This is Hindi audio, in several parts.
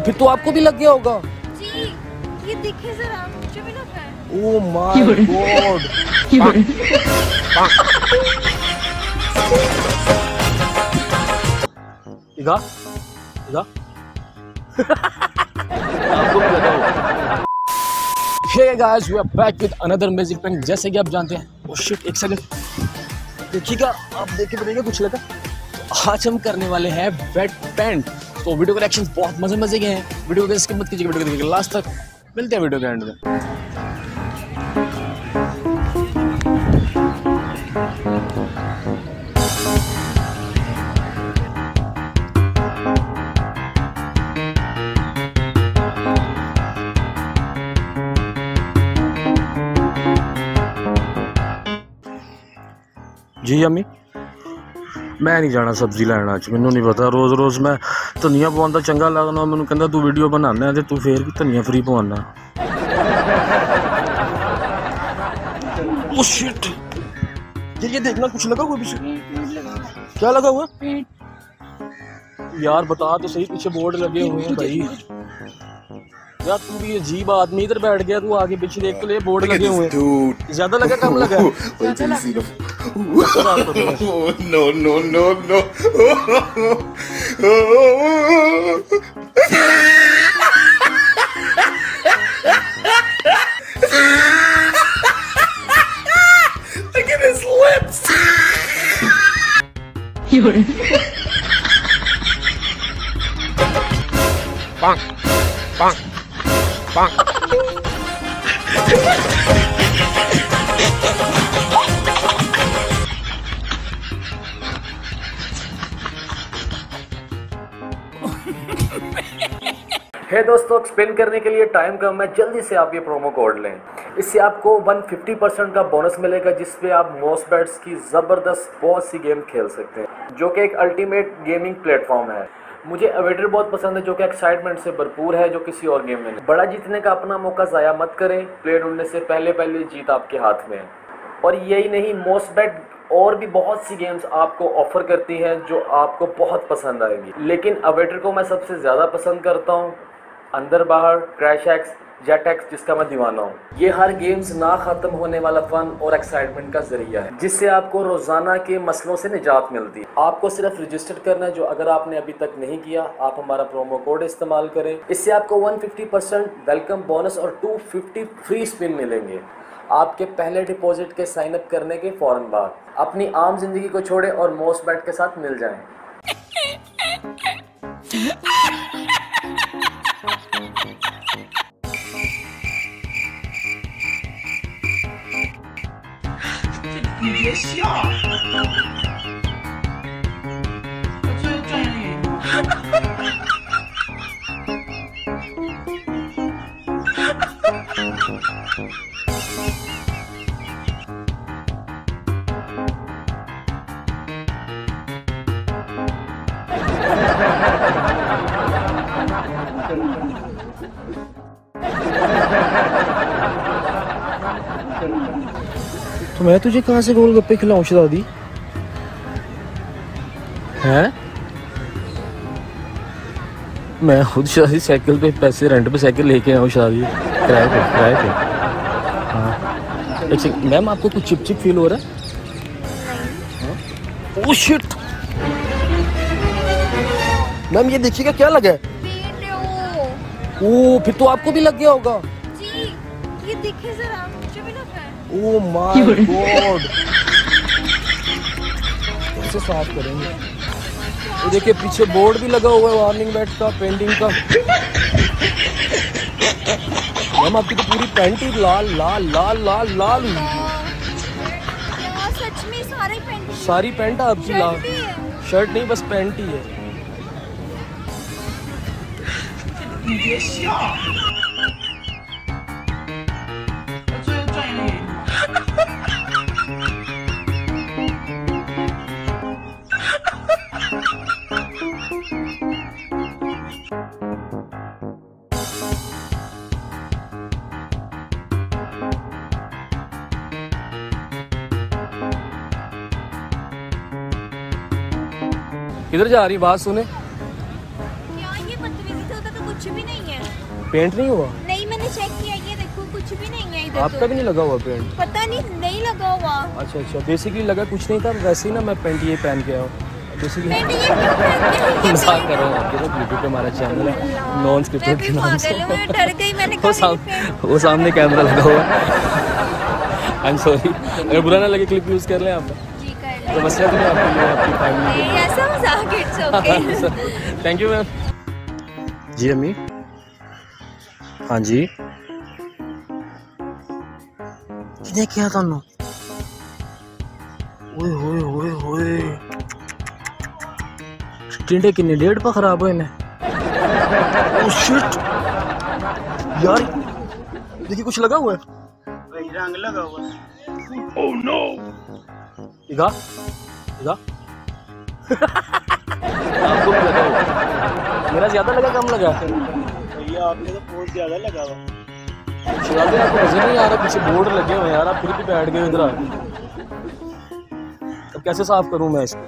फिर तो आपको भी लग गया होगा जी। ये दिखे जरा, मुझे भी लग रहा है। Oh my God. Eega Eega आपको भी लगा होगा। Hey guys, we are back with another magic prank। जैसे कि आप जानते हैं, oh shit, एक सेकंड देखिएगा, आप देख के बताइएगा कुछ लगा। आज हम करने वाले हैं वेट पेंट। तो वीडियो के रिएक्शंस बहुत मजे के हैं। वीडियो को स्किप मत कीजिएगा, वीडियो को देखिएगा लास्ट तक। मिलते हैं वीडियो के एंड में। जी अम्मी, मैं नहीं जाना सब्जी लैन अज, मैनू नहीं पता। रोज़ रोज़ मैं धनिया पवांदा चंगा लगना, मैनू कहंदा तू वीडियो बनाना ते तू फिर भी धनिया फ्री पवाना। ओह शिट, ये देखना कुछ लगा हुआ पीछे। क्या लगा हुआ यार, बता तो सही। पीछे बोर्ड लगे हुए हैं भाई। यार तू भी अजीब आदमी, इधर बैठ गया तू, आगे पीछे देख तो ले, बोर्ड लगे हुए हैं। ज्यादा लगा कम लगा? No, no, no, no. Look at his lips. Bonk, bonk, bonk. है दोस्तों, स्पिन करने के लिए टाइम कम है, जल्दी से आप ये प्रोमो कोड लें। इससे आपको 150% का बोनस मिलेगा, जिसपे आप मोसबेट्स की ज़बरदस्त बहुत सी गेम खेल सकते हैं, जो कि एक अल्टीमेट गेमिंग प्लेटफॉर्म है। मुझे अवेटर बहुत पसंद है, जो कि एक्साइटमेंट से भरपूर है, जो किसी और गेम में नहीं। बड़ा जीतने का अपना मौका ज़ाया मत करें, प्लेयर ढूंढने से पहले जीत आपके हाथ में है। और यही नहीं, मोसबेट और भी बहुत सी गेम्स आपको ऑफर करती हैं जो आपको बहुत पसंद आएंगी, लेकिन अवेटर को मैं सबसे ज़्यादा पसंद करता हूँ। अंदर बाहर, क्रैश एक्स, जेट एक्स, जिसका मैं दीवाना हूँ। ये हर गेम्स ना ख़त्म होने वाला फन और एक्साइटमेंट का जरिया है, जिससे आपको रोज़ाना के मसलों से निजात मिलती है। आपको सिर्फ रजिस्टर करना है, जो अगर आपने अभी तक नहीं किया, आप हमारा प्रोमो कोड इस्तेमाल करें। इससे आपको 150% वेलकम बोनस और 250 फ्री स्पिन मिलेंगे आपके पहले डिपॉजिट के साइन अप करने के फ़ौरन बाद। अपनी आम जिंदगी को छोड़ें और मोसबेट के साथ मिल जाएं। तो मैं तुझे कहाँ से गोलगप्पे खिलाऊं शहजादी? हैं? मैं खुद शादी साइकिल पे पैसे रेंट पे साइकिल लेके आऊँ शादी किराए पे हाँ। एक सेकंड मैम, आपको कुछ चिप फील हो रहा है? ओह शिट मैम, ये देखिएगा क्या लगा है। ओह, फिर तो आपको भी लग गया होगा जी। ये दिखे जरा, मुझे भी लग रहा है। Oh my god. कैसे साफ करेंगे? ये देखिए पीछे बोर्ड भी लगा हुआ है, वार्निंग बैट का, पेंटिंग का। मैम आपकी तो पूरी पैंट ही लाल लाल लाल लाल लाल हुई है। सच में सारी पैंट आपकी लाल। शर्ट नहीं, बस पैंट ही है। किधर जा रही, बात सुने। क्या ये बदतमीजी से होता तो कुछ कुछ भी नहीं है। पेंट नहीं हुआ? नहीं, मैंने चेक किया, ये देखो कुछ भी नहीं है इधर। आप तक नहीं लगा हुआ पेंट? पता नहीं लगा हुआ। अच्छा अच्छा, बेसिकली लगा कुछ नहीं था, वैसे ही ना मैं पेंट ये पहन के आया हूँ बेसिकली। पेंट ये क्यों पहन के आई? मजाक कर रहा हूँ आपके साथ, यूट्यूब पे हमारा चैनल है नॉन स्क्रिप्टेड के नाम से। मैं डर गई, मैंने कहा वो सामने कैमरा लगा हुआ है। आई एम सॉरी, अगर बुरा ना लगे क्लिप यूज़ कर लें आप। जी कर ले। तो मसला तो नहीं आपके लिए, आपकी फैमिली के लिए। ऐसा मजाक, it's okay. Thank you ma'am. जी अम्मी। हाँ जी। किने किया थानू? ओए होए होए होए, टिंडे किन्ने 1.5 पा खराब हुए ने। ओह शिट यार, देखिए कुछ लगा हुआ है, वही रंग लगा हुआ है। Oh no. इगा इगा आपको भी लगा हुआ? मेरा ज्यादा लगा कम लगा? भैया आपने तो बहुत ज्यादा लगा हुआ। शिवाजी आपको नजर नहीं आ रहा, पीछे बोर्ड लगे हुए हैं यार, आप फिर भी बैठ गए इधर। अब कैसे साफ करूं मैं इसको?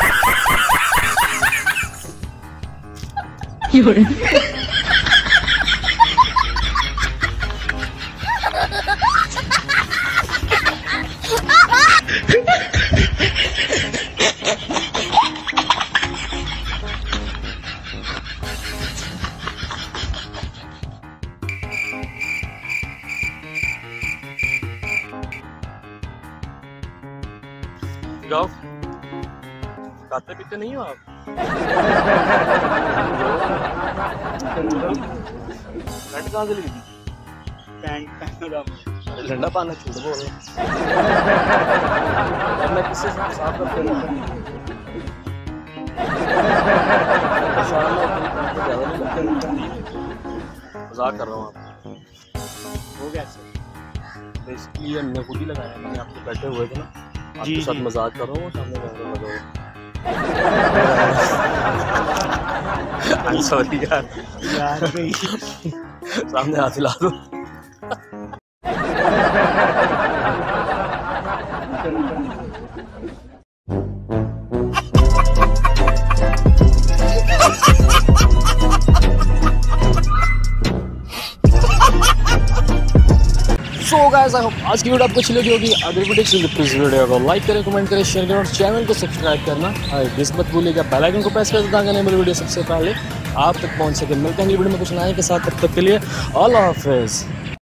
जाओ, खाते पीते नहीं हो आप? पैंट कहाँ से ली थी? पैंट ठंडा पाना छूट बोल। अब मैं किससे साफ करते रहता हूँ? मजाक कर रहा हूँ आप। हो गया सर। बेसिकली ये हमने खुद ही लगाया, मैंने आपको बैठे हुए थे ना, आपके जी, साथ जी। मजाक कर रहा हूँ, सामने कैमरा लगा हुआ। आई सॉरी यार, यार भाई सामने हाथ हिला दो। सो गाइस, आज की वीडियो आपको अच्छी लगी होगी। अगर वीडियो अच्छी लगी प्लीज वीडियो को लाइक करें, कमेंट करें, शेयर करें और चैनल को सब्सक्राइब करना प्लीज मत भूलिएगा। बेल आइकन को प्रेस कर दें ताकि मेरी वीडियो सबसे पहले आप तक पहुंच सके। मिलते हैं अगली वीडियो में कुछ नए के साथ, तब तक के लिए अल्लाह हाफिज़।